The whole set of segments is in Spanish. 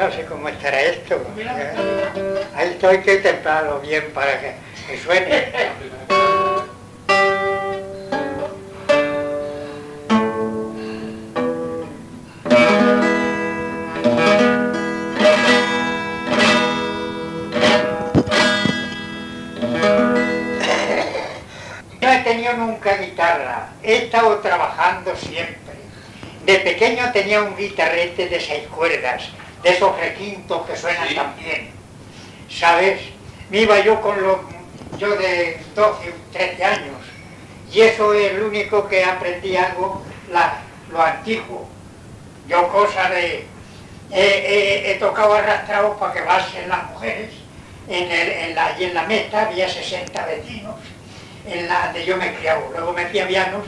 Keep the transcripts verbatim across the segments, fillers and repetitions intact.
no sé cómo estará esto. Ahí esto hay que templarlo bien para que, que suene. No he tenido nunca guitarra, he estado trabajando siempre. De pequeño tenía un guitarrete de seis cuerdas, de esos requintos que suenan Sí. tan bien, ¿sabes? Me iba yo con los, yo de doce, trece años, y eso es lo único que aprendí algo, la, lo antiguo. Yo cosas de, he, he, he tocado arrastrado para que basen las mujeres, en, el, en la, y en la meta había sesenta vecinos, en la de yo me criaba, luego me fui a Vianos,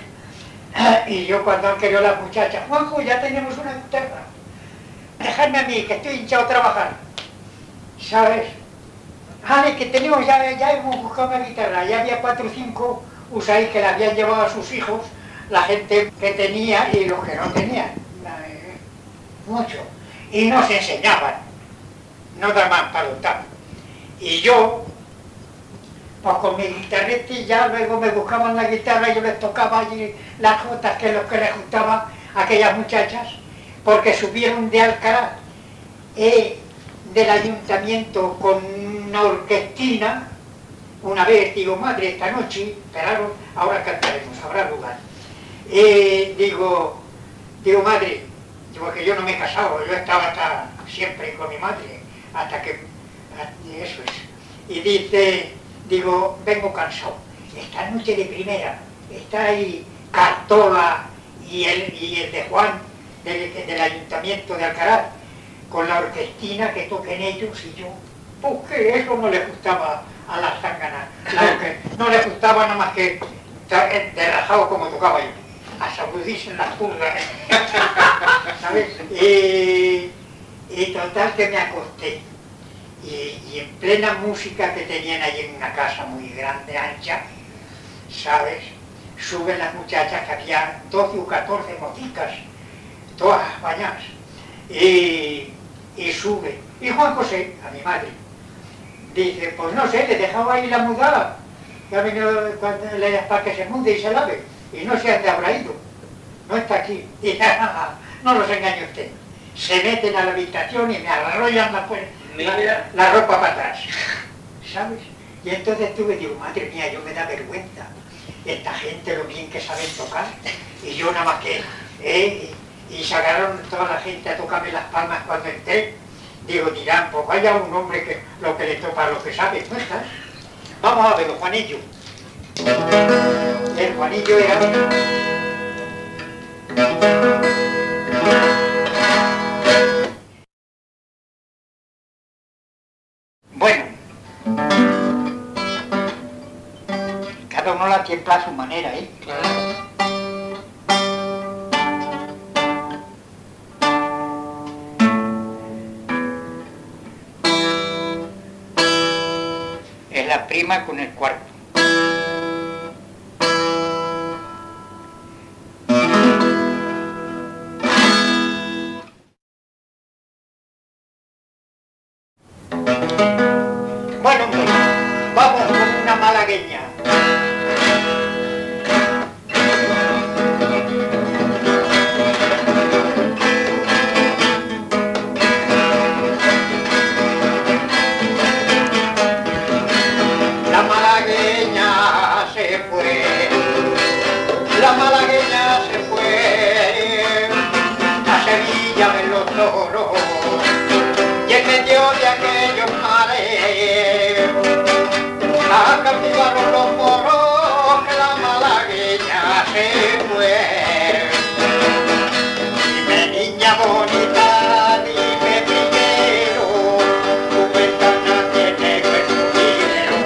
y yo cuando han querido las muchachas, Juanjo, ya tenemos una guitarra, dejadme a mí, que estoy hinchado a trabajar, ¿sabes? Ale, que tenemos, ya, ya hemos buscado una guitarra, ya había cuatro o cinco usáis que la habían llevado a sus hijos, la gente que tenía y los que no tenían, eh, mucho, y nos enseñaban, no daban para lutar. Y yo, pues con mi guitarrete ya luego me buscaban la guitarra y yo les tocaba allí las jotas que es lo que les gustaba a aquellas muchachas, porque subieron de Alcaraz eh, del ayuntamiento con una orquestina, una vez digo, madre, esta noche, esperaros, ahora cantaremos, habrá lugar. Eh, digo, digo, madre, digo que yo no me he casado, yo estaba hasta siempre con mi madre, hasta que, eso es. Y dice, digo, vengo cansado, esta noche de primera, está ahí Cartola y el, y el de Juan, del, del ayuntamiento de Alcaraz, con la orquestina que toquen ellos y yo, pues que eso no les gustaba a las zánganas, no les gustaba nada más que de rajado como tocaba yo, a sacudirse en las curvas, ¿sabes? Y, y total que me acosté. Y, y en plena música que tenían allí en una casa muy grande, ancha, ¿sabes? Suben las muchachas, que había doce o catorce mocicas, todas bañadas, y, y sube. Y Juan José, a mi madre, dice, pues no sé, le dejaba ahí la mudada, que ha venido para que se mude y se lave, y no sé a dónde habrá ido, no está aquí. Y nada, no los engañe usted. Se meten a la habitación y me arrollan la puerta. La, la ropa para atrás, ¿sabes? Y entonces tuve, digo, madre mía, yo me da vergüenza, esta gente lo bien que saben tocar, y yo nada más que, ¿eh? Y, y se agarraron toda la gente a tocarme las palmas cuando entré, digo, dirán, pues vaya un hombre que lo que le toca a lo que sabe, ¿no estás? Vamos a ver, Juanillo. El Juanillo era... Bueno, cada uno la tiembla a su manera, ¿eh? Claro. Es la prima con el cuarto. Bueno, hombre, vamos con una malagueña. La malagueña se fue, la malagueña se fue a Sevilla de los toros, y en medio de aquellos mares la cautivaron los moros, que la malagueña se fue. Dime, niña bonita, dime primero, tu ventana tiene vivero.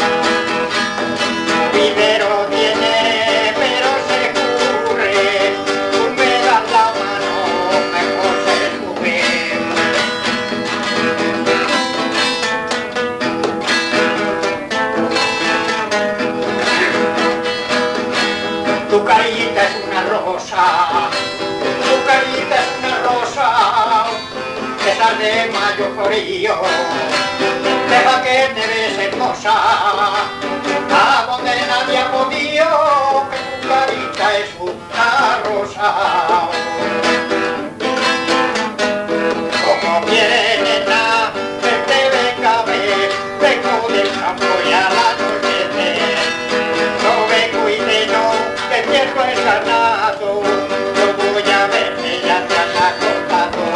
Tu vivero tiene, pero se escurre, tú me das la mano, mejor se sube. de mayo florío, deja que te ves hermosa, a donde nadie ha podido, que tu carita es una rosa. Como viene la gente venga a ver, vengo del campo y a la noche, no vengo y de no, que pierdo el ganado, yo voy a verte, ya te han acordado.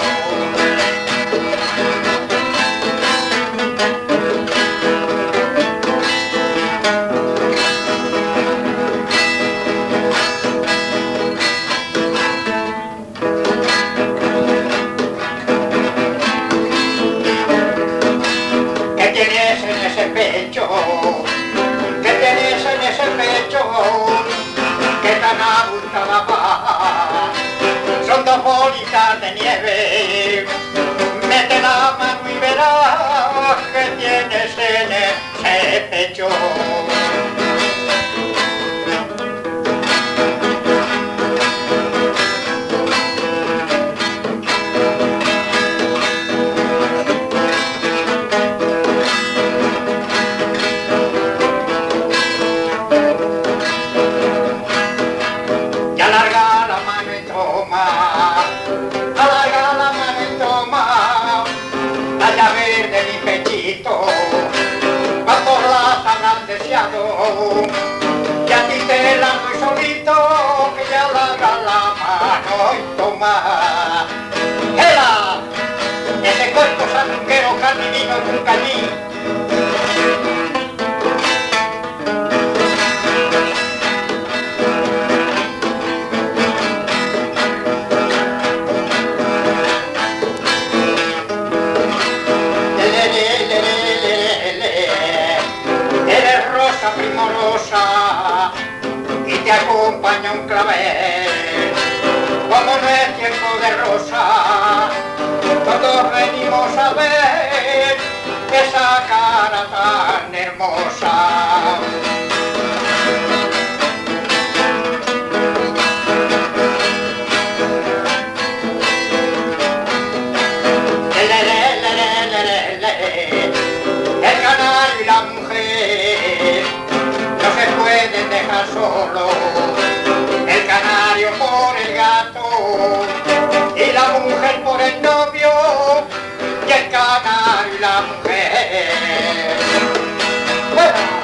Pecho, que tienes en ese pecho, que tan abultada va, son dos bolitas de nieve, mete la mano y verás que tienes en ese pecho. Y a ti te la doy solito, que ya larga la mano y toma. ¡Ela! Ese cuerpo sandunguero, carne y vino y un cañín. Primorosa y te acompaña un clavel, como no es tiempo de rosa, todos venimos a ver esa cara tan hermosa. El canario y la mujer no se pueden dejar solo, el canario por el gato y la mujer por el novio, y el canario y la mujer. ¡Bueno!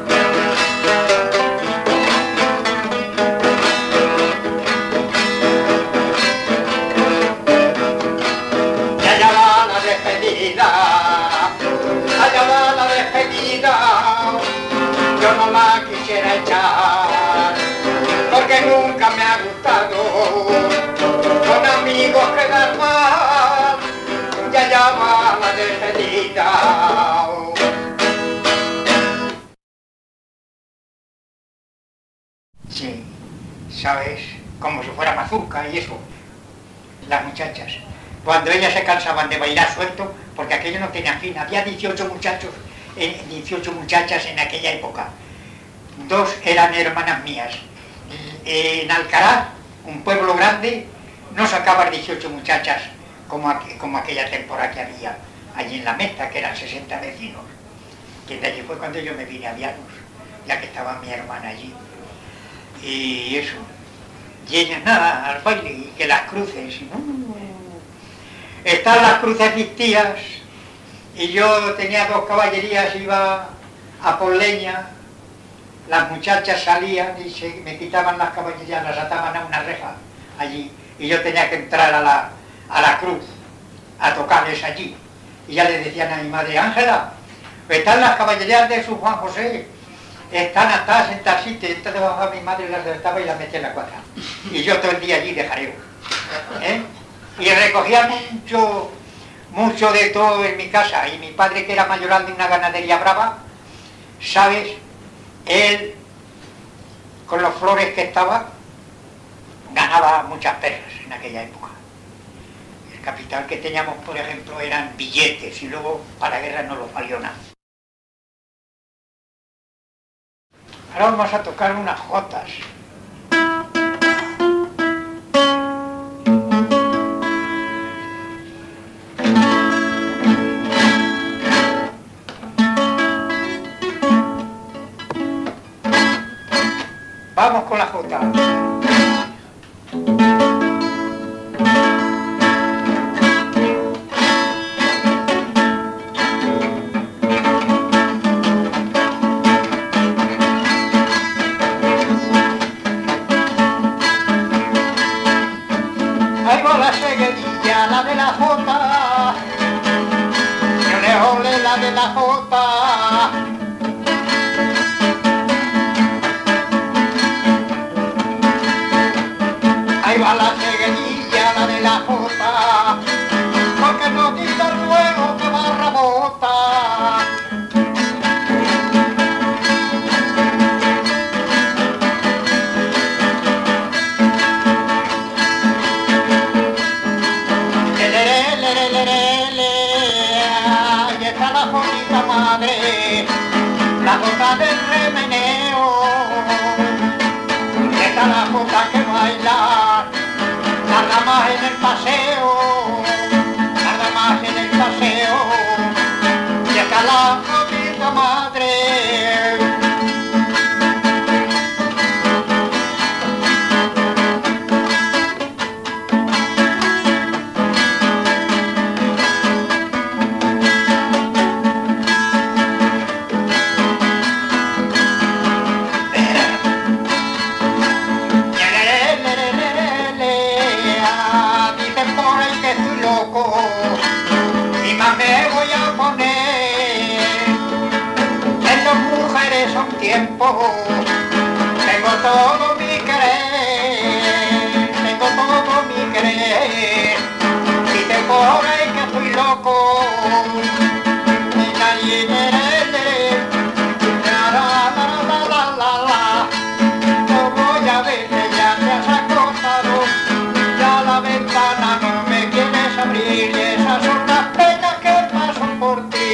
Y allá va la despedida, allá va la despedida, yo no la quisiera echar, porque nunca me ha gustado con amigos quedar mal, y allá va la despedida. Sí, ¿sabes? Como si fuera mazurca y eso, las muchachas. Cuando ellas se cansaban de bailar suelto, porque aquello no tenía fin, había dieciocho muchachos, dieciocho muchachas en aquella época. Dos eran hermanas mías. En Alcaraz, un pueblo grande, no sacaban dieciocho muchachas como, aqu como aquella temporada que había allí en la Mesta, que eran sesenta vecinos. Que de allí fue cuando yo me vine a Vianos, ya que estaba mi hermana allí. Y eso. Y ellas nada, al baile, y que las cruces. Uh, están las cruces mis tías. Y yo tenía dos caballerías, iba a por leña, las muchachas salían y se, me quitaban las caballerías, las ataban a una reja allí, y yo tenía que entrar a la, a la cruz, a tocarles allí. Y ya le decían a mi madre, Ángela, están las caballerías de su Juan José, están atadas en tal sitio. Entonces bajaba mi madre, las desataba y las metía en la cuadra. Y yo todo el día allí de jareo. ¿Eh? Y recogía mucho... mucho de todo en mi casa, y mi padre, que era mayoral de una ganadería brava, ¿sabes? Él, con los flores que estaba, ganaba muchas perras en aquella época. El capital que teníamos, por ejemplo, eran billetes, y luego para la guerra no los valió nada. Ahora vamos a tocar unas jotas. Thank you. Ahí va la seguidilla, la de la jota, yo le ole la de la jota. Ahí va la seguidilla, la de la jota, porque no quita luego que barra bota. La jota del remeneo, esta la jota que baila, tarda más en el paseo, tarda más en el paseo, y esta la jotita madre. Y más me voy a poner en las mujeres son tiempo, tengo todo mi querer, tengo todo mi querer, y te pones que estoy loco, y nadie la la la la la la, no voy a verte, ya te has acostado, ya la ventana no me quieres abrir, y esas son las penas que paso por ti.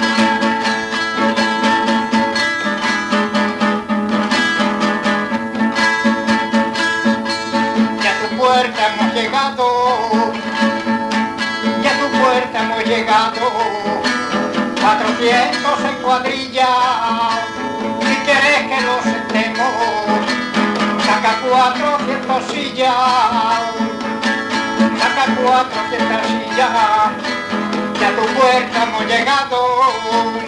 Ya a tu puerta hemos llegado, ya a tu puerta hemos llegado, cuatrocientos en cuadrilla, si quieres que lo sentemos, saca cuatrocientos sillas, saca cuatrocientas sillas, ya a tu puerta hemos llegado.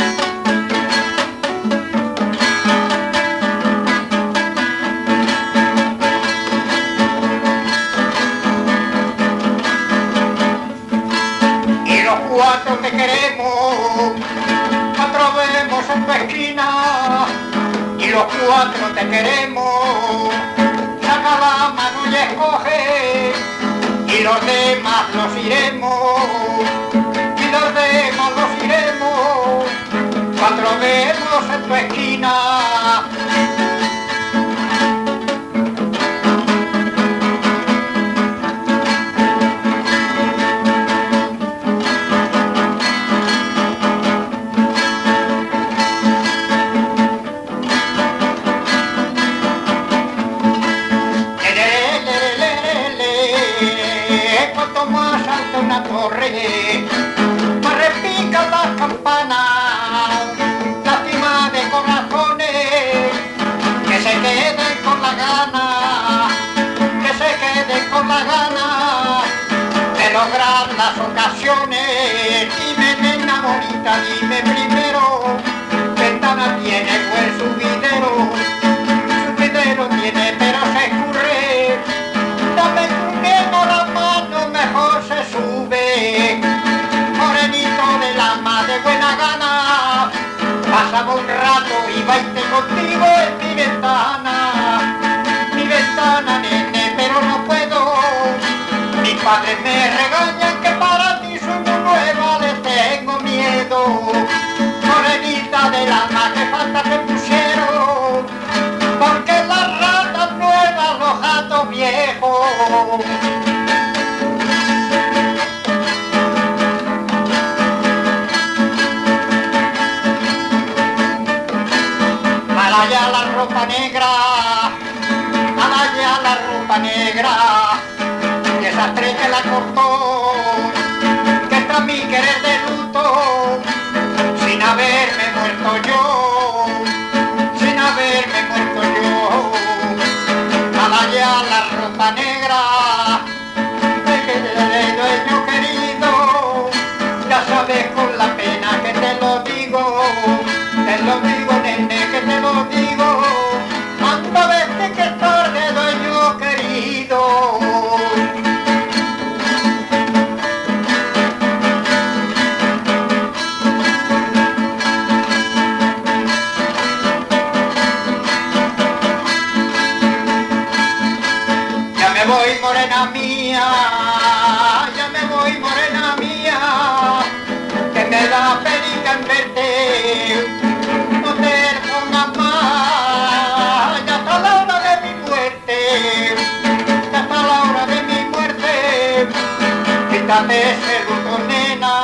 Y los cuatro te queremos, cuatro vemos en tu esquina, y los cuatro te queremos, saca la mano y escoge, y los demás los iremos, y los demás los iremos, cuatro vemos en tu esquina. Cuanto más alta una torre, más repican las campanas, lástima de corazones, que se queden con la gana, que se queden con la gana de lograr las ocasiones. Dime, nena bonita, dime primero, ventana tiene o el subidero, subidero tiene pero se escurre, dame tu dedo la mano, mejor se sube, morenito del alma de buena gana, pasamos un rato y baile contigo en mi ventana, mi ventana nene, pero no puedo, mis padres me regañan que para ti soy muy nueva, les tengo miedo, morenita del alma que falta te pusieron, porque las ratas nuevas, los gatos viejos. Alaya la ropa negra, alaya la ropa negra, desastre que la cortó, que está mi querer de luto, sin haberme muerto yo, sin haberme muerto yo. Alaya la ropa negra, que le dueño querido, ya sabes con la pena que te lo digo, te lo digo nene, que te lo digo, anda vete que es tarde dueño querido. Quítate ese luto, nena.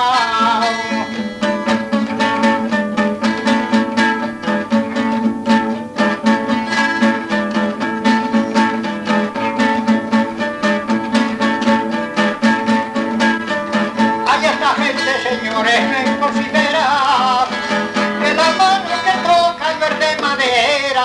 Hay esta gente, señores, me considera que la mano que toca no es de madera.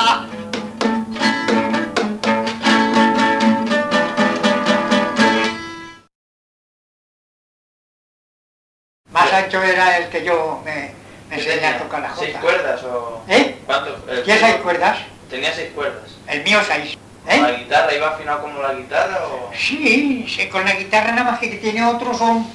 Más ancho era el que yo me, me enseñé a tocar la jota. ¿Seis cuerdas o...? ¿Eh? ¿Cuánto? ¿Qué seis cuerdas? Tenía seis cuerdas. El mío seis. ¿Eh? ¿La ¿Eh? guitarra iba afinado como la guitarra o...? Sí, sí, con la guitarra nada más que tiene otros son...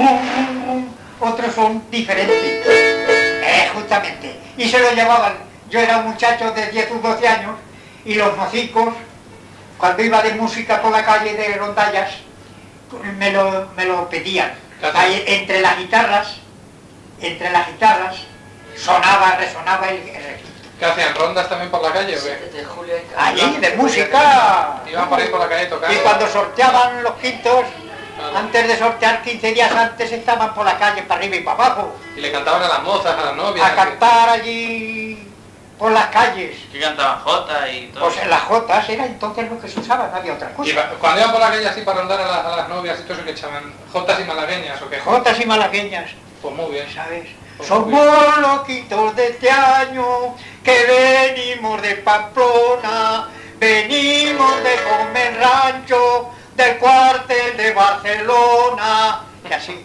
otros son diferentes. Eh, justamente. Y se lo llevaban. Yo era un muchacho de diez o doce años y los mocicos, cuando iba de música por la calle de rondallas, me lo, me lo pedían. Ahí, entre las guitarras, entre las guitarras, sonaba, resonaba el, el registro. ¿Qué hacían? ¿Rondas también por la calle o qué? De Julio Allí, de música. Iban por ahí por la calle tocando. Y cuando sorteaban los quintos, Claro. antes de sortear quince días antes, estaban por la calle, para arriba y para abajo, Y le cantaban a las mozas, a las novias. a cantar allí por las calles. Que cantaban jota y todo. Pues en las jotas era entonces lo que se usaba, no había otra Y cosa. cuando iban por la calle así para rondar a, la- a las novias y todo eso que echaban jotas y malagueñas o qué. Jotas y malagueñas, Pues muy bien. ¿sabes? Pues Somos muy bien. loquitos de este año, que venimos de Pamplona, venimos de comer rancho, del cuartel de Barcelona, y así.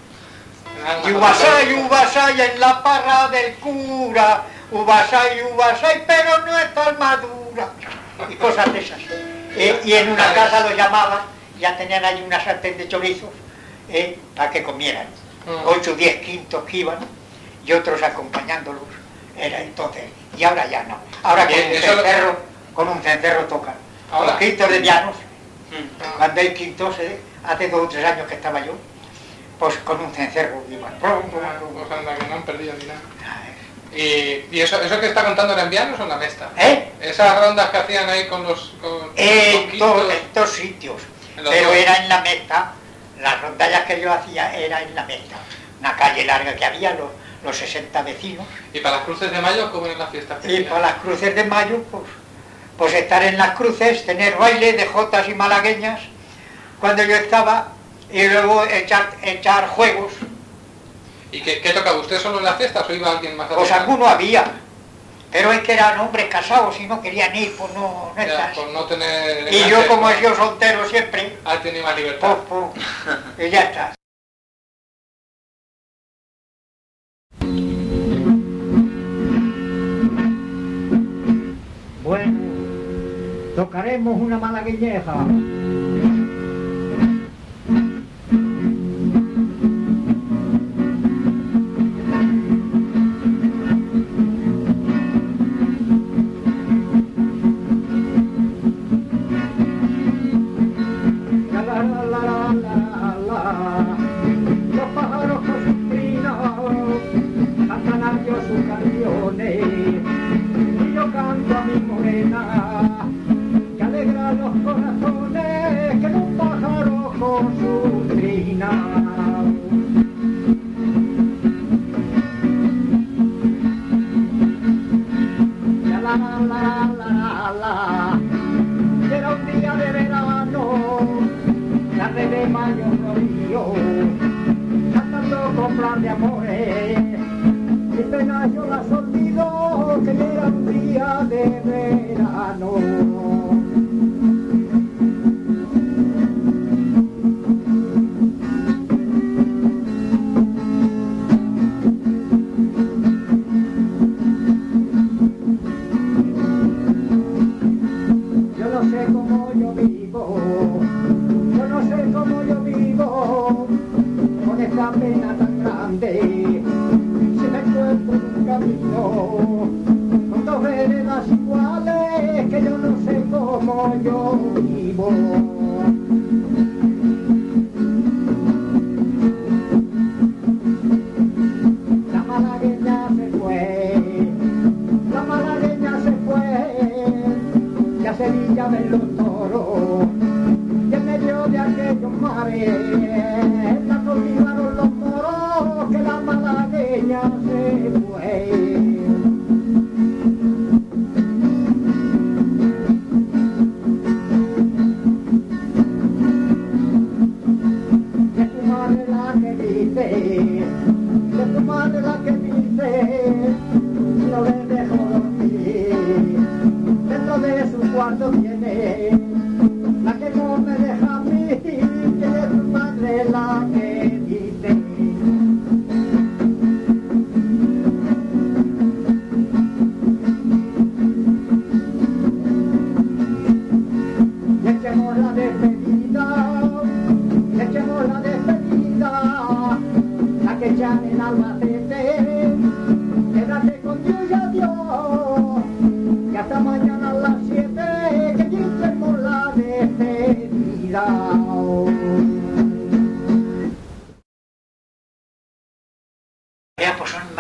Y ubasay, ubasay en la parra del cura, ubasay, ubasay, pero no está armadura, y cosas de esas. Eh, y en una casa lo llamaban, ya tenían ahí una sartén de chorizos, eh, para que comieran. Mm. Ocho o diez quintos que iban, y otros acompañándolos, era entonces, y ahora ya no. Ahora con Y un eso lo- cencerro, con un cencerro tocan. Ahora. Los quintos de llanos, Mm. cuando hay quintos, eh, hace dos o tres años que estaba yo, pues con un cencerro iban. Pues anda, que no han perdido ni nada. ¿Y, y eso, eso que está contando era en Vianos o en la Mesta? ¿Eh? Esas rondas que hacían ahí con los... Con En, los to- quintos, en dos sitios, En los pero dos. era en la meta, las rondallas que yo hacía era en la meta, una calle larga que había, los, los sesenta vecinos, Y para las cruces de mayo, ¿cómo eran las fiestas? que y hacían? para las cruces de mayo, pues, pues estar en las cruces, tener baile de jotas y malagueñas, cuando yo estaba, y luego echar, echar juegos, ¿Y qué, qué tocaba? ¿Usted solo en las fiestas o iba alguien más a pues tocar? alguno había, pero es que eran hombres casados y no querían ir, pues no, no Ya, estás. por no tener... Y yo enganche, como he ¿no? sido soltero siempre, Ah, tenía más libertad. pues, pues, y ya está. Bueno, tocaremos una malagueñeja. La, la, la, la, la, la. Los pájaros con sus trinos cantan a Dios sus canciones y yo canto a mi morena que alegra los corazones que un pájaro con su trina. La, la, la, la, la. Era un día de verano, tarde de mayo florío, cantando coplas de amores, mi pena yo las olvido, que era un día de verano. Yo no sé cómo yo vivo, yo no sé cómo yo vivo, con esta pena tan grande, si me encuentro en un camino, con dos veredas iguales, que yo no sé cómo yo vivo. La malagueña se fue, la malagueña se fue, y a Sevilla ven los toros, y en medio de aquellos mares,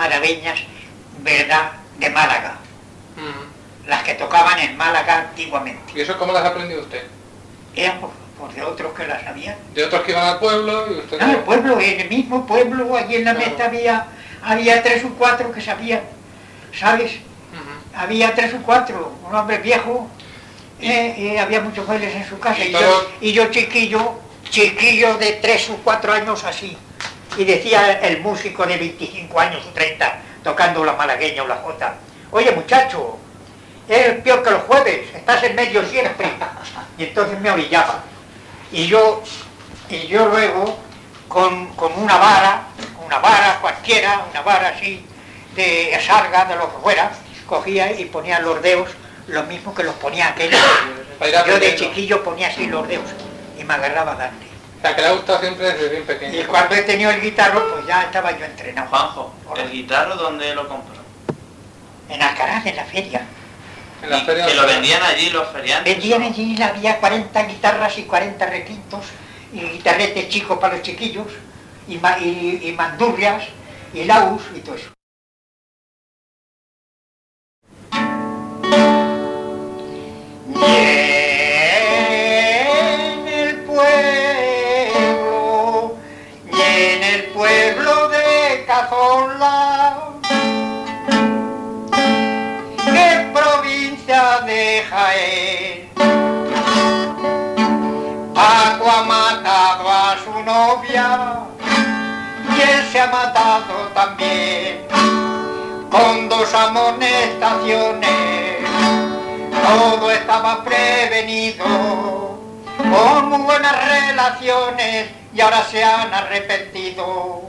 malagueñas, ¿verdad?, de Málaga. Mm. Las que tocaban en Málaga antiguamente. ¿Y eso cómo las aprendió usted? Eran por, por de otros que las sabían. De otros que iban al pueblo y usted... No, el pueblo, en el mismo pueblo, allí en la Claro. mesta había, había tres o cuatro que sabían, ¿sabes? Ujú. Había tres o cuatro, un hombre viejo, eh, y había muchos bailes en su casa. ¿Y Y, todos? yo, y yo chiquillo, chiquillo de tres o cuatro años así. Y decía el músico de veinticinco años o treinta, tocando la malagueña o la jota: oye muchacho, es peor que los jueves, estás en medio siempre. Y entonces me orillaba. Y yo, y yo luego, con, con una vara, una vara cualquiera, una vara así, de sarga, de lo que fuera, cogía y ponía los dedos, lo mismo que los ponía aquel. Para ir Yo de aprendiendo. chiquillo ponía así los dedos y me agarraba a darle. O sea, que le ha gustado siempre desde bien pequeño. Y cuando he tenido el guitarro, pues ya estaba yo entrenado. Juanjo, Hola. ¿el guitarro dónde lo compró? En Alcaraz, en la feria. En las Y ferias... que lo vendían allí los feriantes. Vendían ¿o? allí, había cuarenta guitarras y cuarenta requintos, y guitarretes chicos para los chiquillos, y, ma- y, y mandurrias, y laús, y todo eso. Y en el pueblo, y en el pueblo de Cazorla, que provincia de Jaén, Paco ha matado a su novia y él se ha matado también, con dos amonestaciones. Todo estaba prevenido, con muy buenas relaciones, y ahora se han arrepentido.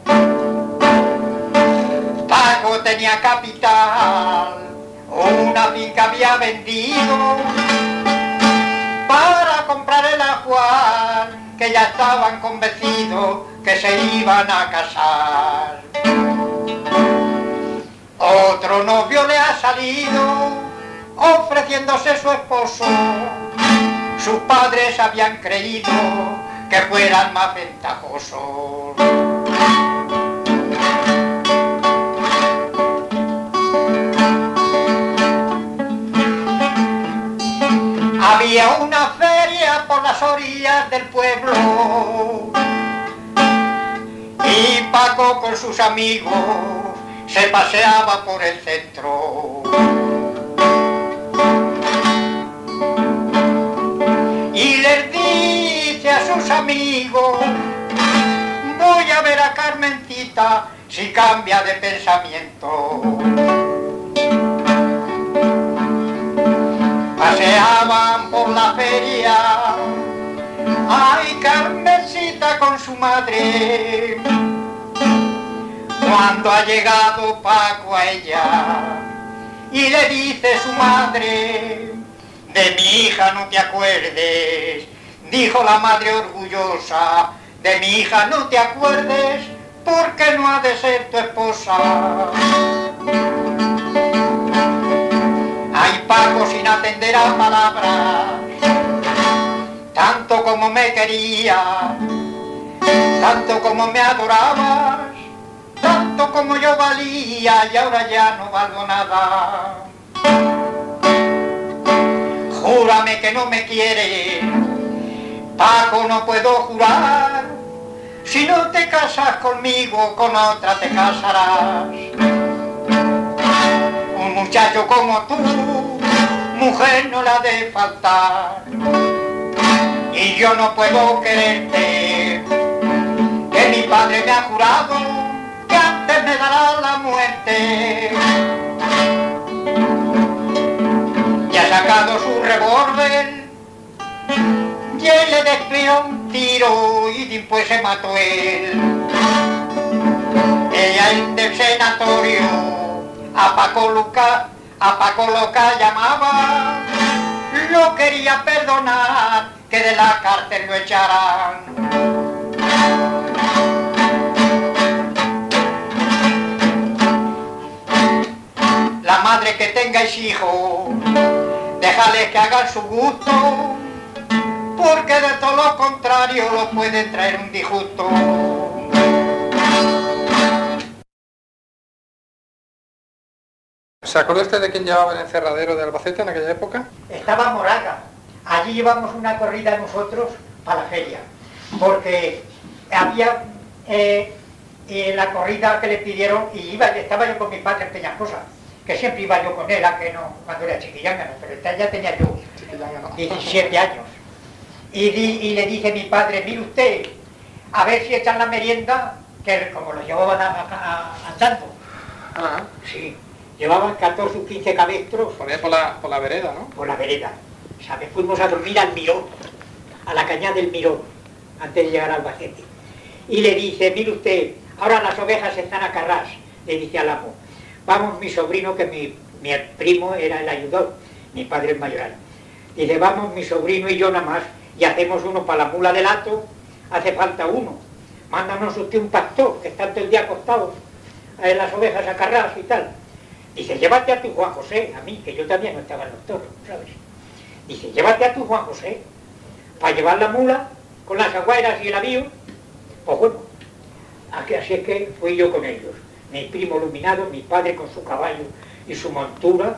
Paco tenía capital, una finca había vendido para comprarle a Juan, que ya estaban convencidos que se iban a casar. Otro novio le ha salido ofreciéndose su esposo. Sus padres habían creído que fueran más ventajosos. Había una feria por las orillas del pueblo y Paco con sus amigos se paseaba por el centro. Y les dice a sus amigos: voy a ver a Carmencita si cambia de pensamiento. Paseaban por la feria, ay, Carmencita con su madre. Cuando ha llegado Paco a ella y le dice su madre: de mi hija no te acuerdes. Dijo la madre orgullosa: de mi hija no te acuerdes, porque no ha de ser tu esposa. Ay, Paco, sin atender a palabras, tanto como me quería, tanto como me adorabas, tanto como yo valía, y ahora ya no valgo nada. Júrame que no me quieres. Paco, no puedo jurar. Si no te casas conmigo, con otra te casarás. Un muchacho como tú, mujer no la ha de faltar. Y yo no puedo quererte, que mi padre me ha jurado que antes me dará la muerte. Y ha sacado su revólver y él le desplegó un tiro y después se mató él. Ella en del senatorio a Paco Luca, a Paco Loca llamaba, lo quería perdonar, que de la cárcel lo echaran. La madre que tengáis hijos, déjales que hagan su gusto, porque de todo lo contrario lo puede traer un disgusto. ¿Se acuerda usted de quién llevaba el encerradero de Albacete en aquella época? Estaba Moraga. Allí llevamos una corrida nosotros para la feria, porque había eh, eh, la corrida que le pidieron, y iba, estaba yo con mi padre en Peñascosa, que siempre iba yo con él, a que no, cuando era chiquillanga, ¿no? Pero ya tenía yo diecisiete años. Y, di, y le dije a mi padre, mire usted, a ver si echan la merienda, que como lo llevaban a, a, a, andando. Ajá. Sí, llevaban catorce o quince cabestros. Por ahí por la, por la vereda, ¿no? Por la vereda. ¿Sabes? Fuimos a dormir al Mirón, a la cañada del Mirón, antes de llegar al Albacete. Y le dice, mire usted, ahora las ovejas están a carras, le dice al amo. Vamos, mi sobrino, que mi, mi primo era el ayudor, mi padre es mayoral. Dice, vamos, mi sobrino y yo nada más, y hacemos uno para la mula del hato, hace falta uno. Mándanos usted un pastor, que está todo el día acostado, en las ovejas a carras y tal. Dice, llévate a tu Juan José, a mí, que yo también no estaba en los toros, ¿sabes? Dice, llévate a tu Juan José, para llevar la mula, con las aguairas y el avío. Pues bueno, así es que fui yo con ellos. Mi primo iluminado, mi padre con su caballo y su montura,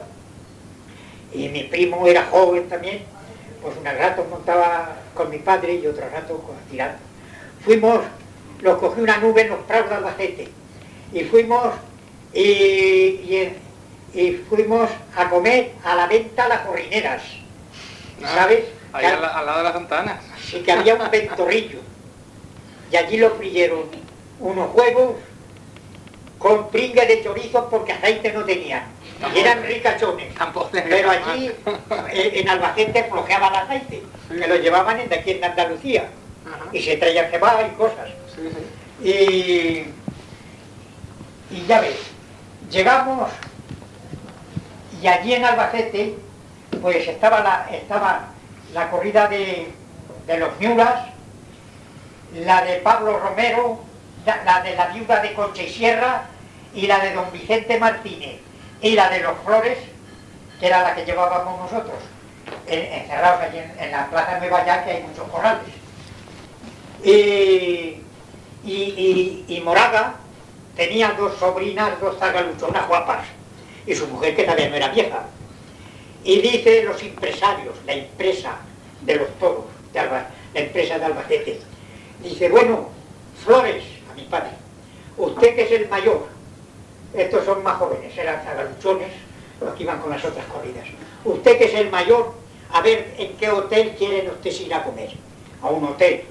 y mi primo era joven también, pues un rato montaba con mi padre y otro rato tirando. Fuimos, los cogí una nube en los prados de Albacete, y fuimos, y, y, y fuimos a comer a la venta las jorrineras, ¿sabes? Ah, ahí al, al lado de las Santa. Sí, que había un ventorrillo, y allí lo frieron unos huevos con pringue de chorizo porque aceite no tenían, y eran ricachones, pero allí en Albacete flojeaba el aceite, que lo llevaban de aquí en Andalucía, y se traían cebada y cosas. Sí, sí. Y, y ya ves, llegamos, y allí en Albacete, pues estaba la, estaba la corrida de, de los Miuras, la de Pablo Romero, la, la de la viuda de Concha y Sierra, y la de don Vicente Martínez, y la de los Flores, que era la que llevábamos nosotros, en, encerrados allí en, en la Plaza Nueva, ya que hay muchos corrales. Y, y, y, y Moraga tenía dos sobrinas, dos zagaluchonas guapas, y su mujer, que todavía no era vieja. Y dice los empresarios, la empresa de los toros, de Alba, la empresa de Albacete, dice, bueno, Flores, a mi padre, usted que es el mayor, estos son más jóvenes, eran zagaluchones, los que iban con las otras corridas, usted que es el mayor, a ver en qué hotel quieren ustedes ir a comer. A un hotel.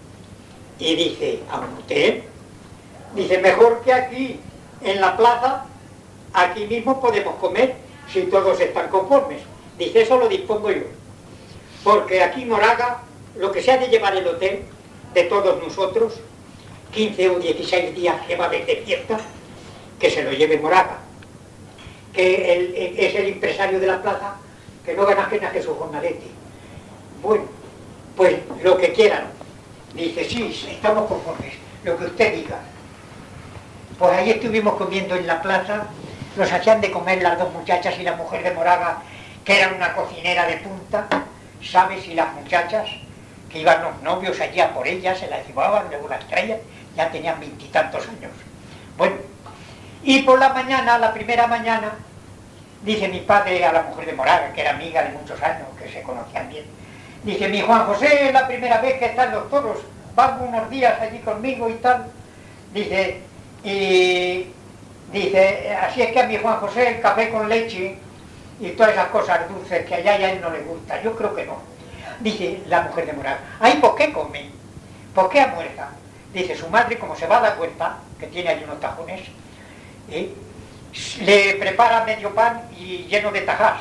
Y dice, ¿a un hotel? Dice, mejor que aquí, en la plaza, aquí mismo podemos comer, si todos están conformes. Dice, eso lo dispongo yo. Porque aquí en Moraga, lo que se ha de llevar el hotel, de todos nosotros, quince o dieciséis días lleva desde fiesta, que se lo lleve Moraga. Que el, el, es el empresario de la plaza, que no gana apenas que su jornalete. Bueno, pues lo que quieran. Dice, sí, estamos conformes, lo que usted diga. Pues ahí estuvimos comiendo en la plaza, nos hacían de comer las dos muchachas y la mujer de Moraga, que era una cocinera de punta, ¿sabes? Y las muchachas, que iban los novios allí a por ellas, se las llevaban, luego las traían, ya tenían veintitantos años. Bueno, y por la mañana, la primera mañana, dice mi padre a la mujer de Moraga, que era amiga de muchos años, que se conocían bien, dice, mi Juan José es la primera vez que están los toros, vamos unos días allí conmigo y tal. Dice, y dice, así es que a mi Juan José el café con leche y todas esas cosas dulces que allá a él no le gusta, yo creo que no. Dice la mujer de Moraga, ay, ¿por qué comen? ¿Por qué almuerza? Dice, su madre, como se va a dar cuenta, que tiene allí unos tajones, ¿eh? le prepara medio pan y lleno de tajás.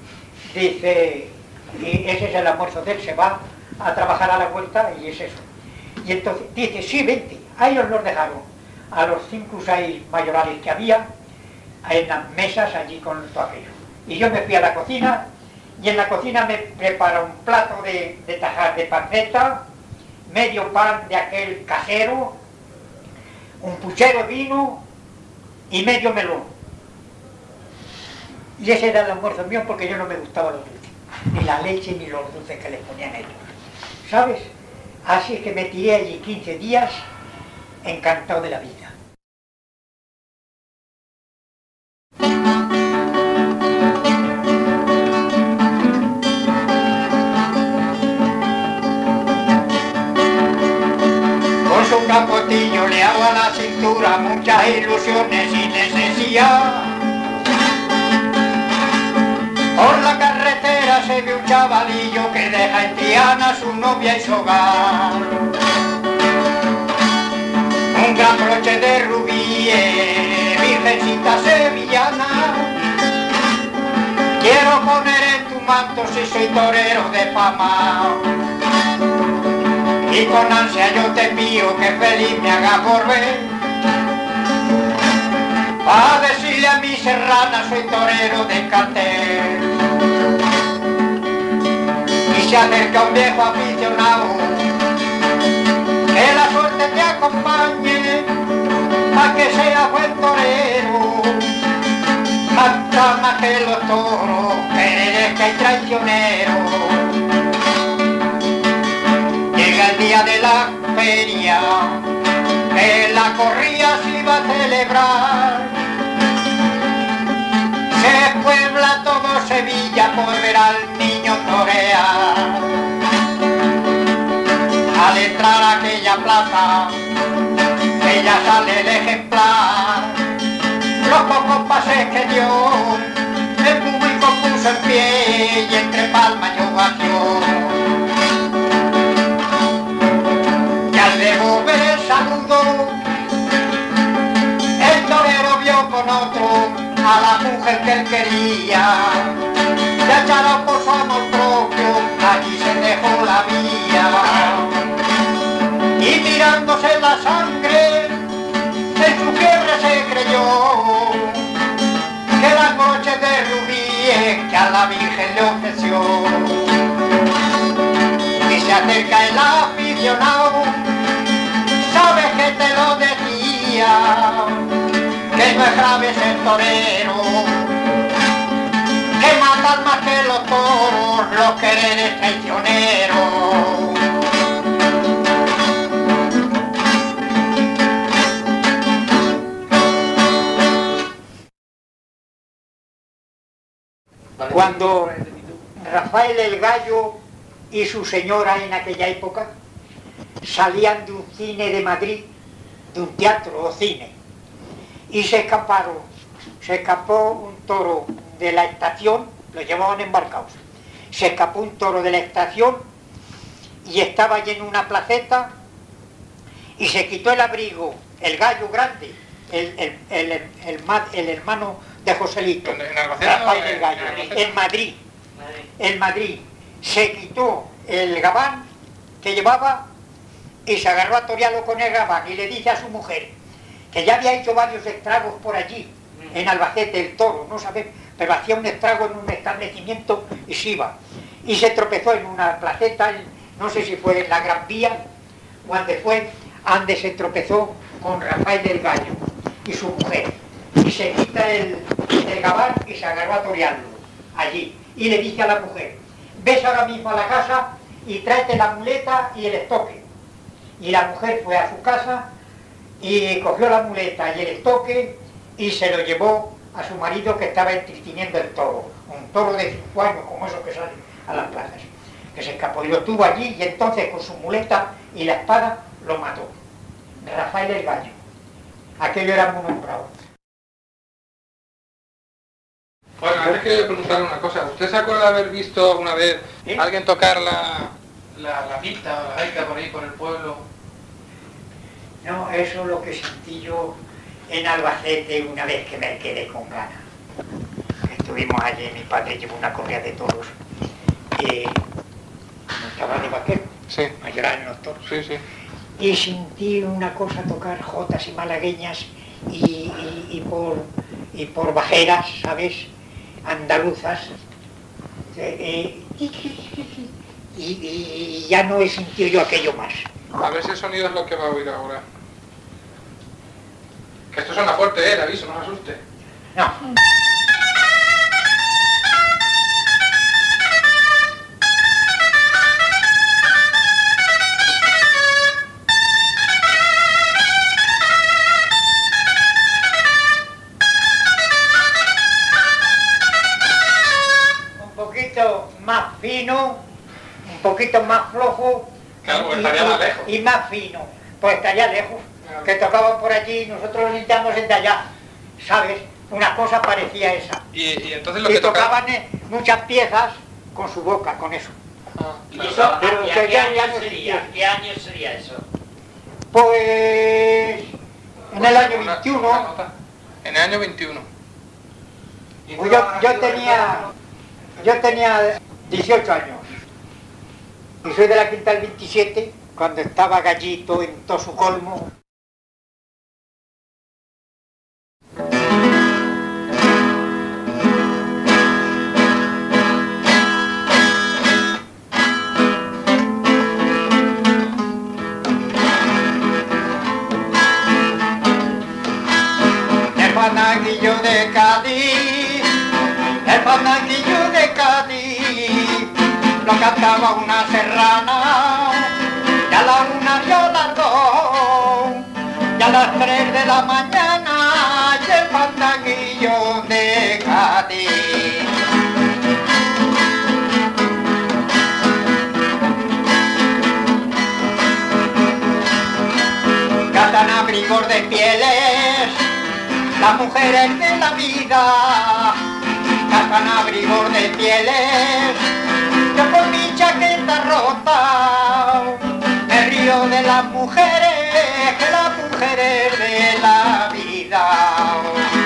Dice, y ese es el almuerzo de él, se va a trabajar a la vuelta y es eso. Y entonces dice, sí, vente. A ellos nos dejaron, a los cinco o seis mayorales que había, en las mesas allí con todo aquello. Y yo me fui a la cocina, y en la cocina me prepara un plato de, de tajar de panceta, medio pan de aquel casero, un puchero de vino y medio melón. Y ese era el almuerzo mío, porque yo no me gustaba los dulces, ni la leche ni los dulces que les ponían ellos, ¿sabes? Así es que me tiré allí quince días encantado de la vida. la cintura muchas ilusiones y necesidad. Por la carretera se ve un chavalillo que deja en Triana su novia y su hogar. Un gran broche de rubíes, virgencita sevillana. Quiero poner en tu manto si soy torero de fama. Y con ansia yo te pido que feliz me haga volver. Pa' decirle a mi serrana soy torero de cartel. Y se acerca un viejo aficionado, que la suerte te acompañe, pa' que sea buen torero. Mata más que los toros, perezca y traicionero. Llega el día de la feria, que la corrida se iba a celebrar. Se puebla todo Sevilla por ver al niño torear. Al entrar a aquella plaza, que ya sale el ejemplar, los pocos pases que dio, el público puso en pie y entre palmas y ovación. Y al devolver el saludo, el torero vio con otro a la mujer que él quería. Ya echado por su amor propio, allí se dejó la vía. Y mirándose la sangre, en su fiebre se creyó que las noches de rubíes que a la Virgen le ofreció. Y se acerca el aficionado, sabes que te lo decía, que no es grave ser torero, que matan más que los toros, los quereres traicioneros. Cuando Rafael el Gallo y su señora en aquella época salían de un cine de Madrid, de un teatro o cine, y se escaparon, se escapó un toro de la estación, lo llevaban embarcados, se escapó un toro de la estación y estaba allí en una placeta y se quitó el abrigo, el Gallo grande, el, el, el, el, el, el hermano de Joselito, Rafael el Gallo, en Madrid, en Madrid, se quitó el gabán que llevaba y se agarró a torearlo con el gabán y le dice a su mujer, que ya había hecho varios estragos por allí, en Albacete, el toro, no sabes, pero hacía un estrago en un establecimiento y se iba. Y se tropezó en una placeta, no sé si fue en la Gran Vía, o donde fue, donde se tropezó con Rafael del Gallo y su mujer. Y se quita el, el gabán y se agarró a torearlo allí. Y le dice a la mujer, ves ahora mismo a la casa y tráete la muleta y el estoque. Y la mujer fue a su casa y cogió la muleta y el estoque y se lo llevó a su marido que estaba entreteniendo el toro, un toro de cinco años como esos que salen a las plazas, que se escapó y lo tuvo allí y entonces con su muleta y la espada lo mató. Rafael el Gallo. Aquello era muy nombrado. Bueno, antes quería preguntarle una cosa. ¿Usted se acuerda de haber visto alguna vez ¿Sí? a alguien tocar la, la, la pista o la gaita por ahí, por el pueblo? No, eso es lo que sentí yo en Albacete una vez que me quedé con ganas. Estuvimos allí, mi padre llevó una correa de toros y estaba de vaquero, sí. a llorar en los toros. Sí, sí. Y sentí una cosa tocar jotas y malagueñas y, y, y, por, y por bajeras, ¿sabes?, andaluzas. Eh, y, y, y ya no he sentido yo aquello más. A ver si el sonido es lo que va a oír ahora. Que esto suena fuerte, eh, el aviso, no se asuste. No. Un poquito más fino, un poquito más flojo. Claro, estaría más lejos. Y más fino, pues estaría lejos, que tocaban por allí y nosotros lo limpiamos desde allá, ¿sabes? Una cosa parecía esa. Y, y entonces lo Y que tocaba... tocaban eh, muchas piezas con su boca, con eso. Ah, ¿Y claro. eso Pero hacia que qué ya- año ya no sería? existía. ¿Qué año sería eso? Pues en el año Una- una veintiuno, nota. En el año veintiuno. pues yo, yo tenía yo tenía dieciocho años. Y soy de la Quinta del veintisiete, cuando estaba Gallito en todo su colmo. El fandanguillo de Cádiz, el fandanguillo de Cádiz, lo cantaba una serrana, y a la una dio las dos, y a las tres de la mañana, y el fandanguillo de Cádiz. Cantan abrigos de pieles, las mujeres de la vida, cantan abrigos de pieles, yo con mi chaqueta rota, me río de las mujeres, que las mujeres de la vida.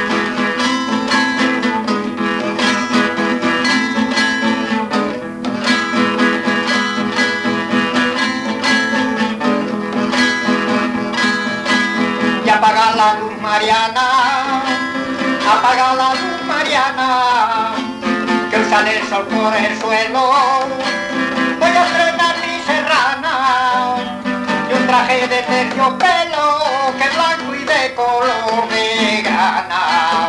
Y apaga la luz Mariana, apaga la luz Mariana, que sale el sol por el suelo, voy a estrenar mi serrana, y un traje de terciopelo, que es blanco y de color de grana.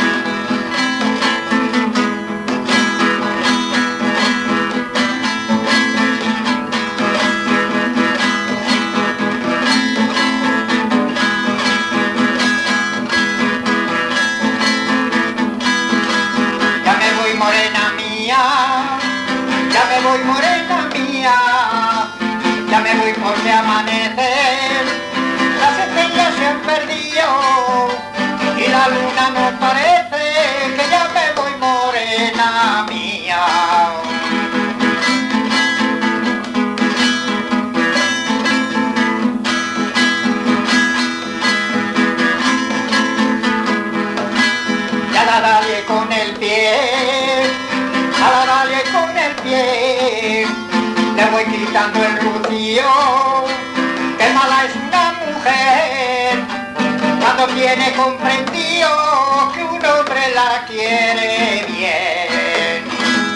Ya me voy morena mía, ya me voy morena mía, ya me voy porque amanece, las estrellas se han perdido y la luna no parece, que ya me voy morena mía. Ya la dale con el pie, a la dale con el pie, le voy quitando el rocío, que mala es una mujer, cuando tiene comprendido que un hombre la quiere bien.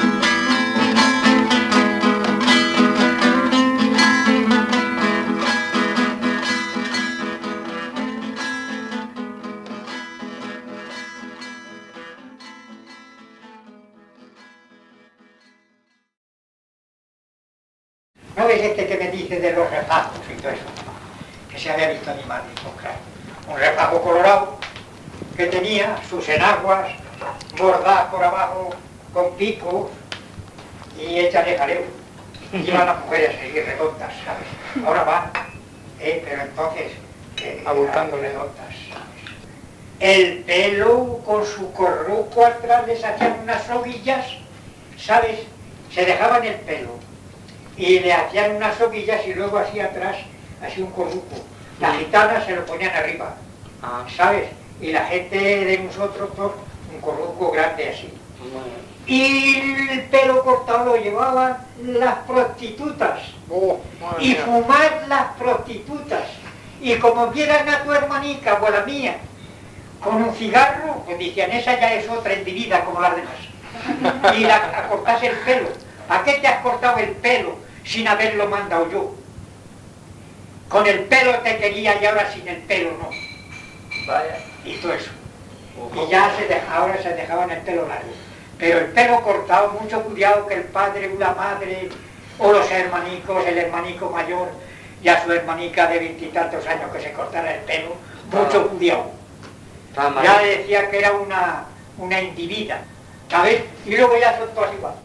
¿No ves este que me dice de los refajos y todo eso? Que se había visto a mi madre comprar. Un refajo colorado que tenía sus enaguas, bordadas por abajo con picos y hechas de jaleo. Iban las mujeres así redondas, ¿sabes? Ahora van, ¿eh? Pero entonces... Eh, Abultándole. redondas, ¿sabes? El pelo con su corruco atrás les hacían unas soguillas, ¿sabes? Se dejaban el pelo y le hacían unas soguillas y luego así atrás, así un corruco. Las gitanas se lo ponían arriba, ¿sabes? Y la gente de nosotros, pues, un corruco grande así. Y el pelo cortado lo llevaban las prostitutas. Oh, madre Y mía. fumar las prostitutas. Y como vieran a tu hermanica o a la mía con un cigarro, pues decían, esa ya es otra individua como las demás. Y la, a cortarse el pelo. ¿A qué te has cortado el pelo sin haberlo mandado yo? Con el pelo te quería y ahora sin el pelo no. Vaya. Y todo eso. Y ya se deja, ahora se dejaban el pelo largo. Pero el pelo cortado, mucho cuidado que el padre o la madre, o los hermanicos, el hermanico mayor, y a su hermanica de veintitantos años que se cortara el pelo, mucho cuidado. Ya le decía que era una, una individua, ¿sabes? Y luego ya son todas igual.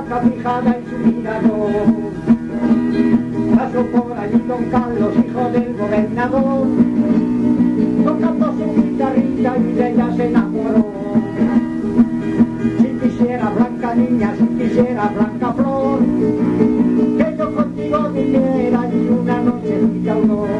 boca fijada en su mirador. Pasó por allí don Carlos, hijo del gobernador, tocando su guitarrita y de ella se enamoró. Si quisiera blanca niña, si quisiera blanca flor, que yo contigo viviera y una noche fui a honor.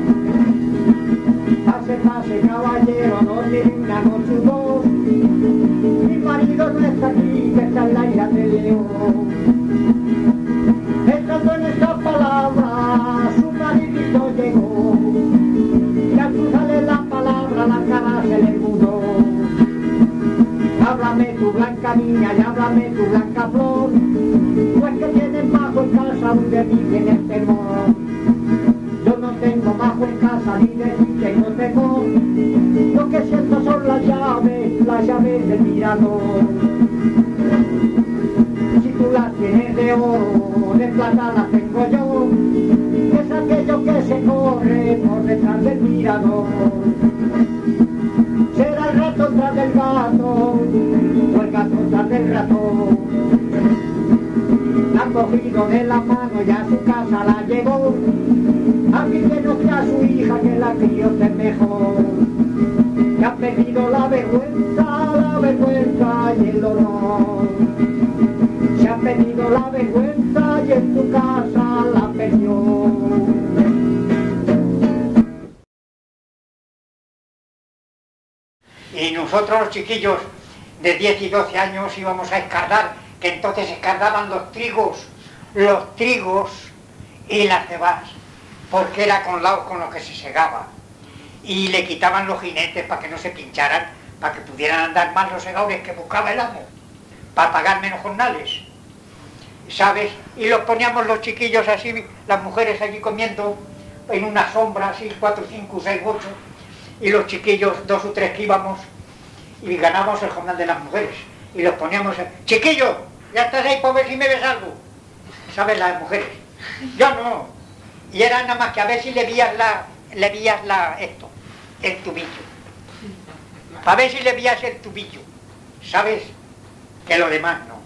Pase, pase caballero, dormir una noche o dos, mi marido no está aquí, que está en la isla de León. Estando en esta palabra, su maridito llegó, y al cruzarle la palabra, la cara se le mudó. Háblame tu blanca niña y háblame tu blanca flor, pues que tienes bajo en casa donde vive el temor. Yo no tengo bajo en casa ni de ti tengo temor, lo que siento son las llaves, las llaves del mirador. Si tú las tienes de oro, de plata las tengo yo, es aquello que se corre por detrás del mirador. Será el ratón tras del gato, o el gato tras del ratón. La ha cogido de la mano y a su casa la llevó, a mí que no sea su hija que la crió usted mejor. Que ha perdido la vergüenza, la vergüenza y el honor. Se ha perdido la vergüenza y en tu casa la perdió. Y nosotros los chiquillos de diez y doce años íbamos a escardar, que entonces escardaban los trigos, los trigos y las cebas, porque era con laos con los que se segaba. Y le quitaban los jinetes para que no se pincharan, para que pudieran andar más los segadores que buscaba el amo, para pagar menos jornales, ¿sabes? Y los poníamos los chiquillos así, las mujeres allí comiendo en una sombra, así, cuatro, cinco, seis, ocho, y los chiquillos, dos o tres que íbamos, y ganábamos el jornal de las mujeres, y los poníamos, chiquillo, ya estás ahí para ver si me ves algo, ¿sabes? Las mujeres, yo no, y era nada más que a ver si le vías la, le vías la, esto, el tubillo, para ver si le vías el tubillo, ¿sabes? Que lo demás no.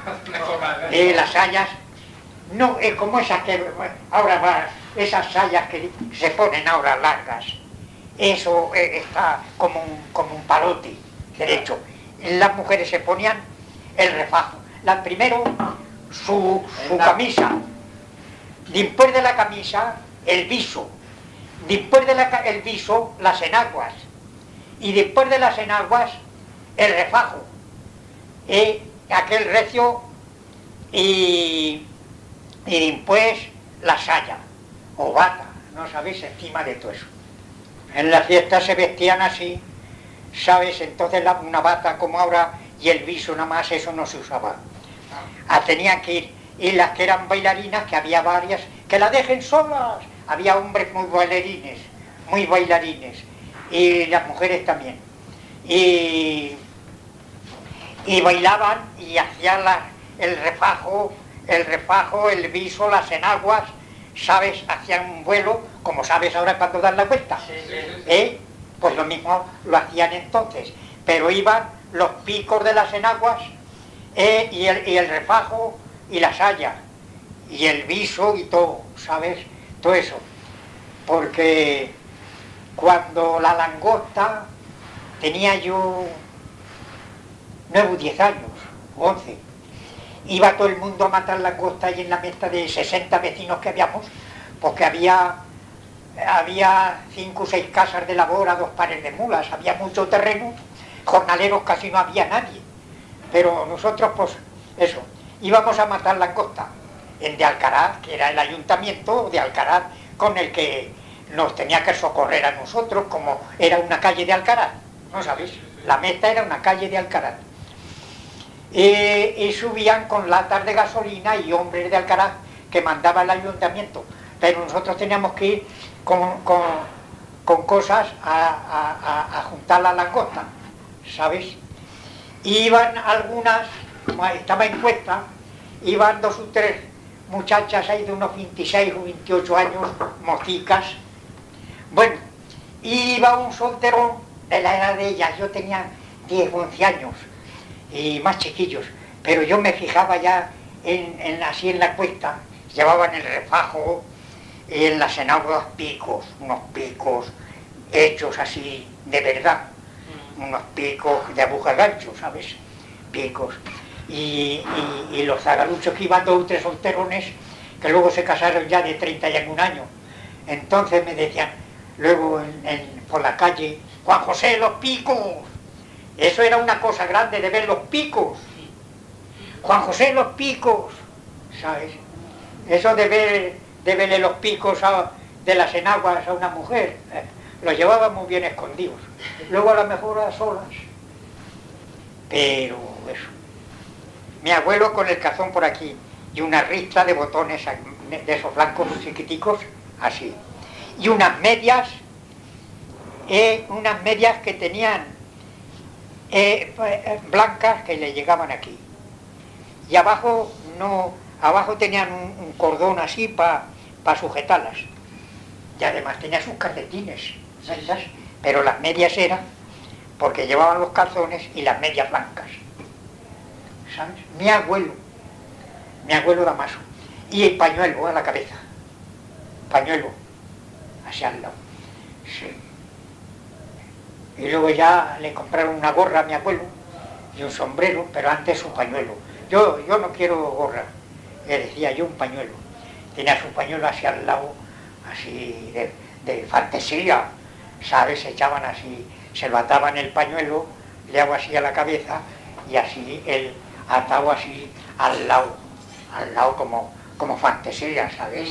Eh, las sayas, no, es eh, como esas que, ahora va, esas sayas que se ponen ahora largas, eso eh, está como un, como un palote derecho. Las mujeres se ponían el refajo, la, primero su, su camisa, después de la camisa el viso, después del de viso las enaguas, y después de las enaguas el refajo, eh, aquel recio, y, y después la saya o bata, no sabéis, encima de todo eso. En las fiestas se vestían así, ¿sabes? Entonces la, una bata como ahora y el viso nada más, eso no se usaba. Ah, tenían que ir, y las que eran bailarinas, que había varias, que la dejen solas. Había hombres muy bailarines, muy bailarines, y las mujeres también. Y, y bailaban y hacían la, el refajo, el refajo, el viso, las enaguas, ¿sabes? Hacían un vuelo, como sabes ahora cuando dan la vuelta, ¿eh? Pues lo mismo lo hacían entonces, pero iban los picos de las enaguas, ¿eh? y, el, y el refajo y la saya, y el viso y todo, ¿sabes? Todo eso, porque cuando la langosta tenía yo nueve o diez años, once, iba todo el mundo a matar langosta y en la mesa de sesenta vecinos que habíamos, porque había, había cinco o seis casas de labor a dos pares de mulas, había mucho terreno, jornaleros casi no había nadie, pero nosotros pues eso, íbamos a matar langosta en de Alcaraz, que era el ayuntamiento de Alcaraz con el que nos tenía que socorrer a nosotros, como era una calle de Alcaraz, ¿no sabéis? La meta era una calle de Alcaraz. Y, y subían con latas de gasolina y hombres de Alcaraz que mandaba el ayuntamiento, pero nosotros teníamos que ir con, con, con cosas a, a, a, a juntar la langosta, ¿sabes? Y iban algunas, como estaba en Cuesta, iban dos o tres muchachas ahí de unos veintiséis o veintiocho años, mocicas. Bueno, iba un solterón de la edad de ellas, yo tenía diez o once años, y más chiquillos, pero yo me fijaba ya en, en, así en la cuesta, llevaban el refajo y en las enaguas picos, unos picos hechos así de verdad, unos picos de aguja gancho, ¿sabes? Picos. Y, y, y los zagaluchos que iban dos o tres solterones, que luego se casaron ya de treinta y algún año. Entonces me decían, luego en, en, por la calle, Juan José, los picos. Eso era una cosa grande de ver los picos. Juan José, los picos, ¿sabes? Eso de ver, de verle los picos a, de las enaguas a una mujer, eh, los llevaba muy bien escondidos. Luego a lo mejor a solas. Pero eso. Mi abuelo con el cazón por aquí y una ristra de botones de esos blancos chiquiticos, así. Y unas medias, eh, unas medias que tenían eh, blancas que le llegaban aquí. Y abajo no, abajo tenían un, un cordón así para pa sujetarlas. Y además tenía sus calcetines, ¿sabes? Pero las medias eran porque llevaban los calzones y las medias blancas, ¿sabes? Mi abuelo, mi abuelo Damaso, y el pañuelo a la cabeza, pañuelo, hacia al lado, sí. Y luego ya le compraron una gorra a mi abuelo y un sombrero, pero antes su pañuelo. Yo, yo no quiero gorra, le decía yo un pañuelo. Tenía su pañuelo hacia al lado, así de, de fantasía, ¿sabes? Se echaban así, se lo ataban el pañuelo, le hago así a la cabeza y así él atado así al lado, al lado como, como fantasía, ¿sabes?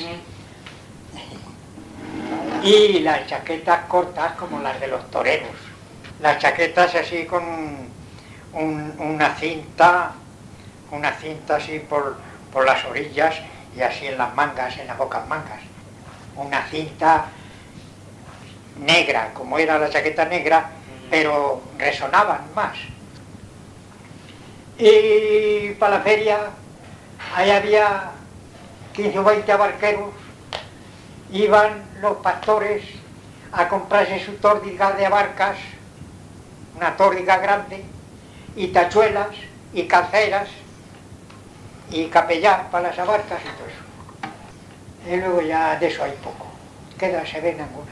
Y las chaquetas cortas como las de los toreros. Las chaquetas así con un, una cinta, una cinta así por, por las orillas y así en las mangas, en las pocas mangas. Una cinta negra, como era la chaqueta negra, pero resonaban más. Y para la feria, ahí había quince o veinte barqueros, iban los pastores a comprarse su tórdiga de abarcas, una tórdiga grande, y tachuelas, y calceras, y capellar para las abarcas y todo eso. Y luego ya de eso hay poco, queda, se ven algunas.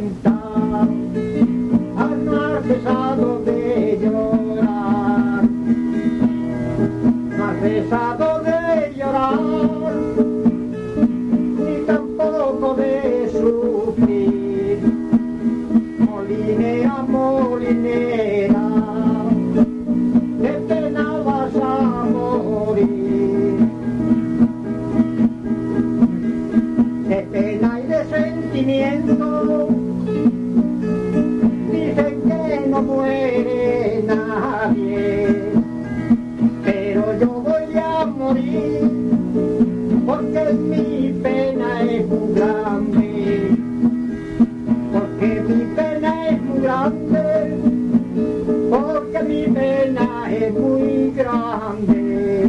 Cesado de llorar. grande, porque mi pena es muy grande, porque mi pena es muy grande.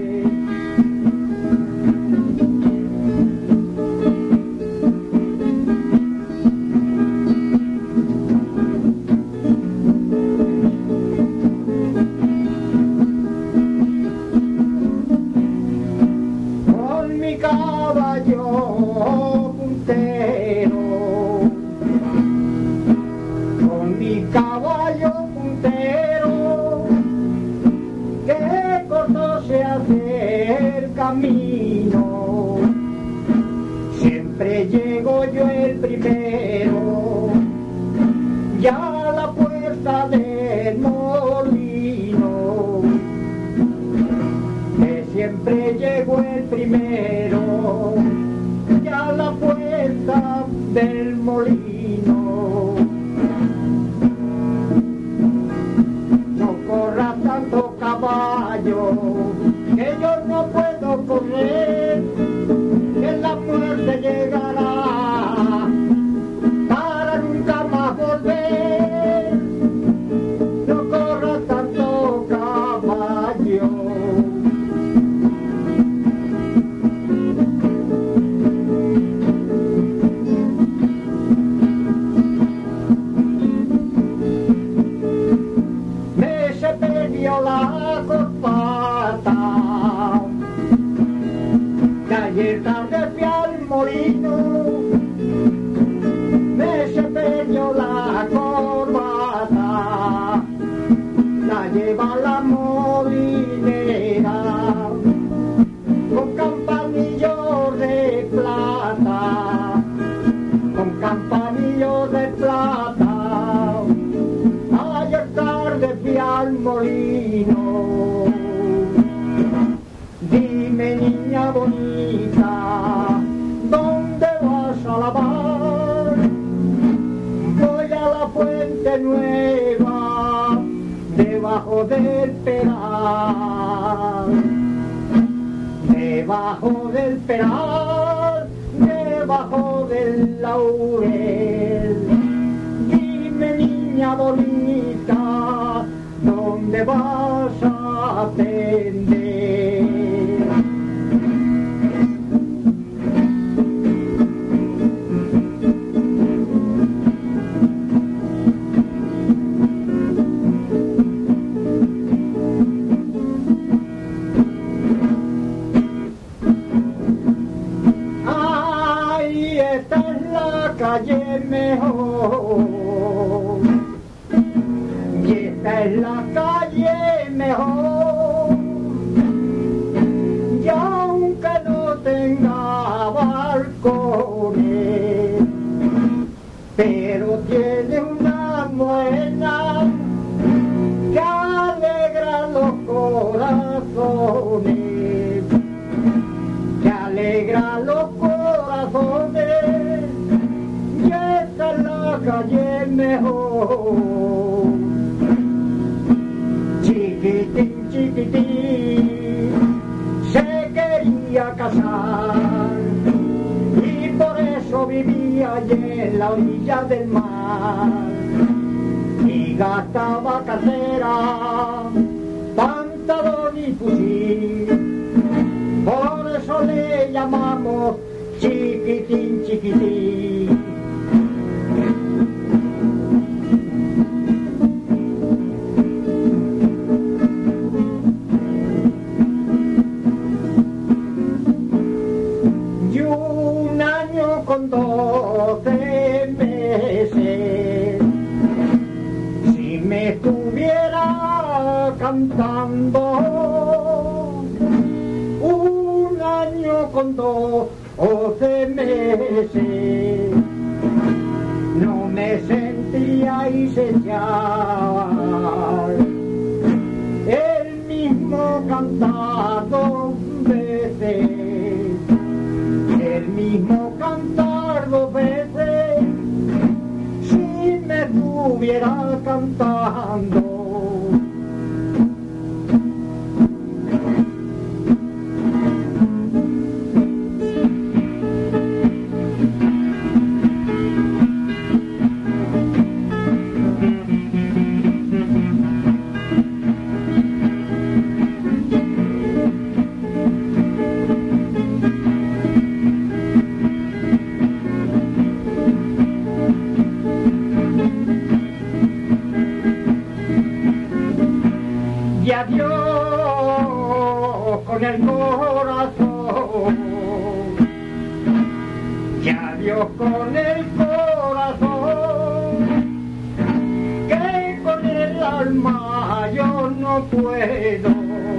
Con mi caballo puntero, con mi caballo puntero, que corto se hace el camino, siempre llego yo el primero, ya a la puerta del molino, que siempre llego el primero, ya a la puerta del molino. No corra tanto caballo, que yo no puedo correr, que la muerte llegará para nunca más volver. No corra tanto caballo. Me se perdió la corbata, que ayer tarde fui al molino. Me se perdió la corbata, la lleva la molinera, con campanillos de plata, con campanillos de plata. Ayer tarde fui al molino. Dime, niña bonita, ¿dónde vas a lavar? Voy a la Fuente Nueva, debajo del peral, debajo del peral, debajo del laurel. Dime, niña bonita, ¿dónde vas a atender? Ay, esta es la calle mejor, y esta es la calle mejor, y aunque no tenga balcones, pero tiene una buena que alegra los corazones, que alegra los corazones, y esta es la calle mejor. Chiquitín, chiquitín, se quería casar, y por eso vivía allí en la orilla del mar, y gastaba cartera, pantalón y fusil. Por eso le llamamos chiquitín, chiquitín. Y un año con doce meses, si me estuviera cantando, un año con doce meses, no me sentíais echar el mismo cantar dos veces, el mismo cantar dos veces, si me estuviera cantando. Adiós con el corazón, que con el alma yo no puedo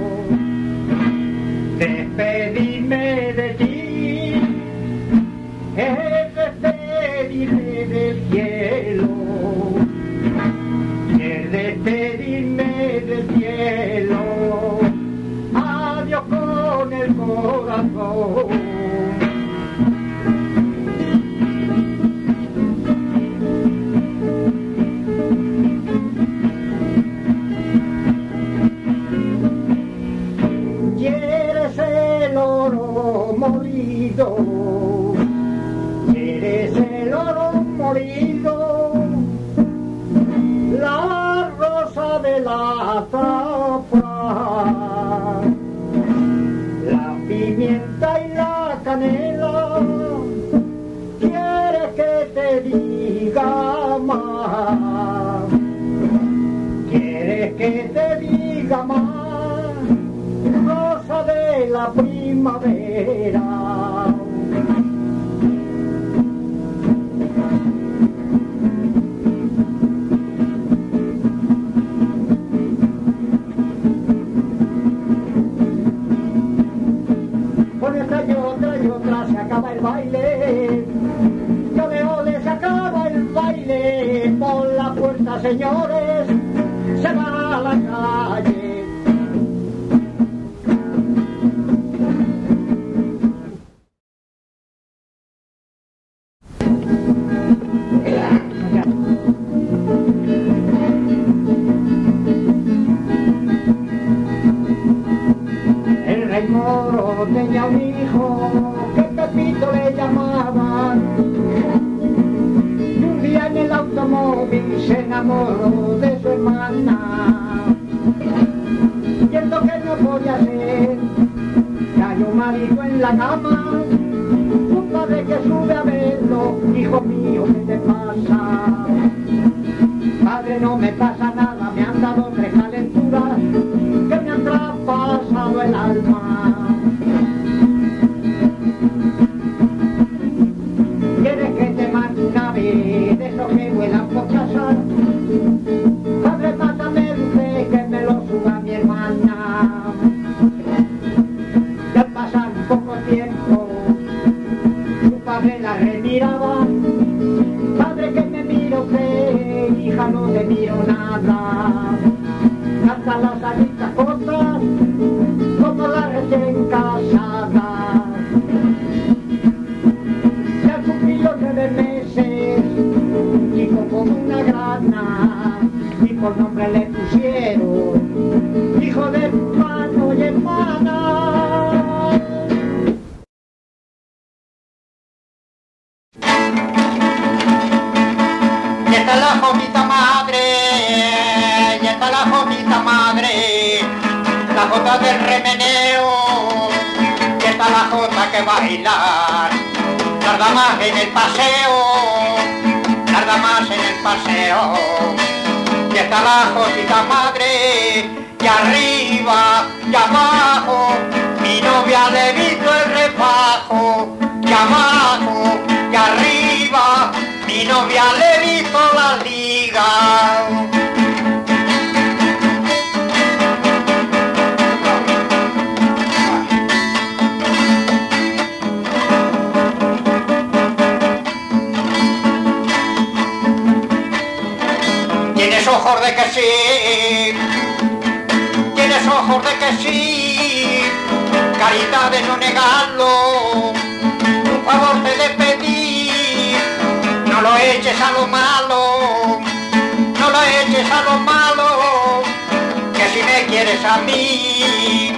despedirme de ti, es despedirme del cielo, es despedirme del cielo. Adiós con el corazón. Molido, eres el oro molido, la rosa de la zafra, la pimienta y la canela. ¿Quieres que te diga más? ¿Quieres que te diga más? Rosa de la primavera. Con esta y otra y otra se acaba el baile. Yo de ole se acaba el baile. Por la puerta, señores, se va a la calle. Tenía un hijo que Pepito le llamaban, y un día en el automóvil se enamoró de su hermana, y el lo que no podía hacer, cayó malito en la cama. Su padre que sube a verlo, hijo mío, ¿qué te pasa? Padre, no me pasa nada, me han dado tres calenturas que me han traspasado el alma. ¿Quieres que te mate una vez de esos que vuelan por casa? Padre, mátame usted que me lo suba mi hermana. Y al pasar un poco tiempo, su padre la remiraba. Padre, que me mira usted, hija, no te miro nada. Hasta las alitas cortas, como la recién casada. Ya cumplió nueve meses, chico como una grana, y por nombre le pusieron hijo de hermano y hermana. Y esta es la jodita madre, y esta es la jodita madre, la jota del remeneo, y esta es la jota que bailar, tarda más en el paseo, tarda más en el paseo. Y esta es la jotita madre, y arriba y abajo, mi novia le visto el refajo, y abajo y arriba, mi novia le visto la liga. Tienes ojos de que sí, tienes ojos de que sí, carita de no negarlo, un favor te de pedir, no lo eches a lo malo, no lo eches a lo malo, que si me quieres a mí.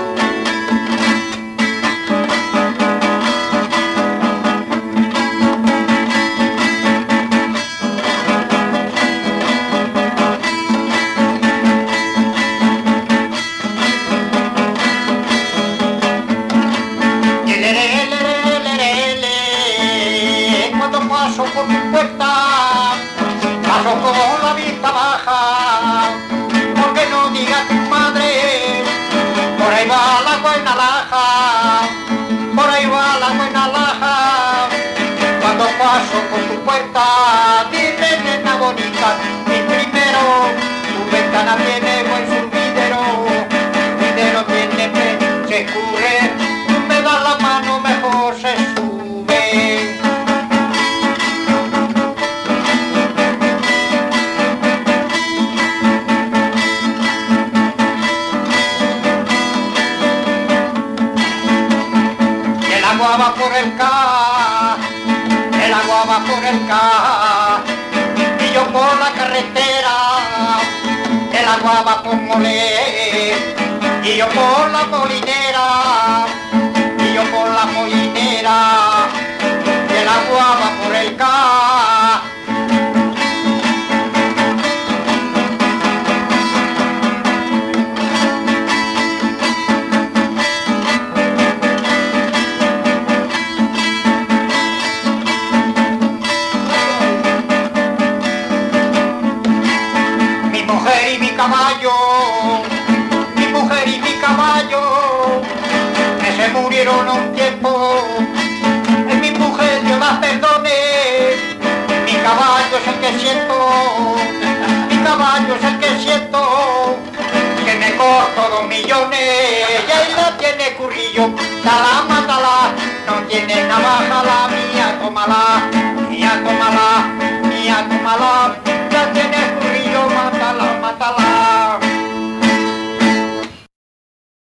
Paso por mi puerta, paso con la vista baja, porque no diga tu madre, por ahí va la buena laja, por ahí va la buena laja, cuando paso por tu puerta, dime nena bonita, mi primero, tu ventana tiene buen survidero, survidero tiene fe, se escurre, tú me das la mano, mejor se sube. El agua va por el ca, el agua va por el ca, y yo por la carretera, el agua va por Molé, y yo por la molinera, y yo por la molinera, y el agua va por el ca. Mi mujer y mi caballo, mi mujer y mi caballo, que se murieron a un tiempo, es mi mujer, Dios las perdone, mi caballo es el que siento, mi caballo es el que siento, que me costó dos millones, y ella tiene currillo, dala, mátala, no tiene navaja la mía, tómala, mía, tómala, mía, tómala.